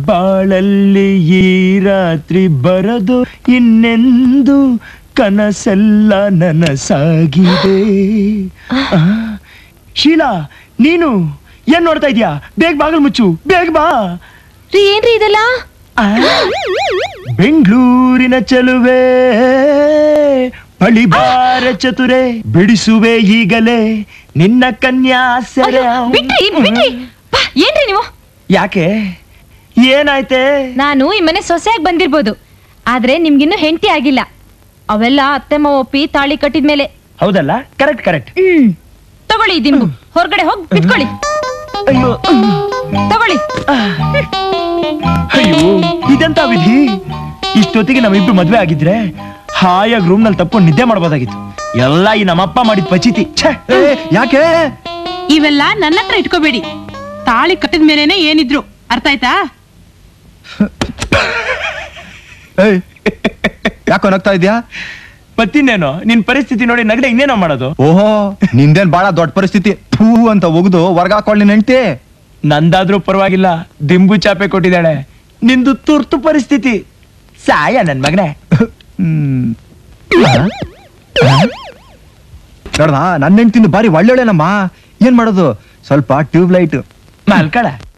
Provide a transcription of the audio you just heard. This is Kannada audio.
ಬಾಳಲ್ಲಿ ಈ ರಾತ್ರಿ ಬರದು ಇನ್ನೆಂದು ಕನಸೆಲ್ಲ ನನಸಾಗಿದೆ. ಶೀಲಾ, ನೀನು ಏನ್ ನೋಡ್ತಾ ಇದೀಯಾ? ಬೇಗ ಬಾಗಿಲು ಮುಚ್ಚು, ಬೇಗ ಬಾ. ಏನ್ರಿ ಇದೆಲ್ಲ? ಬೆಂಗಳೂರಿನ ಚಲುವೆ ಪಳಿಬಾರ ಚತುರೆ, ಬಿಡಿಸುವೆ ಈಗಲೇ ನಿನ್ನ ಕನ್ಯಾಸರ. ಏನ್ರಿ ನೀವು? ಯಾಕೆ, ಏನಾಯ್ತೆ? ನಾನು ಈ ಮನೆ ಸೊಸೆಯಾಗಿ ಬಂದಿರ್ಬೋದು, ಆದ್ರೆ ನಿಮ್ಗಿನ್ನೂ ಹೆಂಡತಿ ಆಗಿಲ್ಲ. ಅವೆಲ್ಲ ಅತ್ತೆ ಮಾವ ಒಪ್ಪಿ ತಾಳಿ ಕಟ್ಟಿದ್ಮೇಲೆ. ಹೌದಲ್ಲ? Correct correct. ತಗೊಳ್ಳಿ ದಿಂಬು, ಹೊರಗಡೆ ಹೋಗಿ ಬಿಟ್ಕೊಳ್ಳಿ. ಅಯ್ಯೋ ತಗೊಳ್ಳಿ. ಅಯ್ಯೋ, ಇದೆಂತ ವಿಧಿ? ಇಷ್ಟೊತ್ತಿಗೆ ನಮ್ಮಿಬ್ರು ಮದ್ವೆ ಆಗಿದ್ರೆ ಹಾಯಾಗಿ ರೂಮ್ ನಲ್ಲಿ ತಪ್ಕೊಂಡು ನಿದ್ದೆ ಮಾಡ್ಬೋದಾಗಿತ್ತು. ಎಲ್ಲ ಈ ನಮ್ಮಪ್ಪ ಮಾಡಿದ ಪಚಿತಿ. ಯಾಕೆ ಇವೆಲ್ಲ ನನ್ನ ಹತ್ರ ಇಟ್ಕೋಬೇಡಿ. ತಾಳಿ ಕಟ್ಟಿದ ಮೇಲೇನೆ ಏನಿದ್ರು, ಅರ್ಥ ಆಯ್ತಾ? ಯಾಕೋ ನಗ್ತಾ ಇದ್ಯಾ? ಮತ್ತಿನ್ನೇನೋ, ನಿನ್ ಪರಿಸ್ಥಿತಿ ನೋಡಿ ನಗಡೆ ಇನ್ನೇನೋ ಮಾಡೋದು. ಓಹೋ, ನಿಂದೇನ್ ಬಾಳ ದೊಡ್ಡ ಪರಿಸ್ಥಿತಿ. ಥೂ ಅಂತ ಒಗ್ದು ಹೊರ್ಗಾಕೊಳ್ಳಿ ನೆಂಟಿ. ನಂದಾದ್ರೂ ಪರವಾಗಿಲ್ಲ, ದಿಂಬು ಚಾಪೆ ಕೊಟ್ಟಿದ್ದಾಳೆ. ನಿಂದು ತುರ್ತು ಪರಿಸ್ಥಿತಿ. ಸಾಯ ನನ್ ಮಗನೇ. ನೋಡ, ನನ್ನ ಹೆಂಡ್ತಿನ ಬಾರಿ ಒಳ್ಳೆನಮ್ಮ. ಏನ್ ಮಾಡೋದು, ಸ್ವಲ್ಪ ಟ್ಯೂಬ್ ಲೈಟ್ ಮಲ್ಕಳ.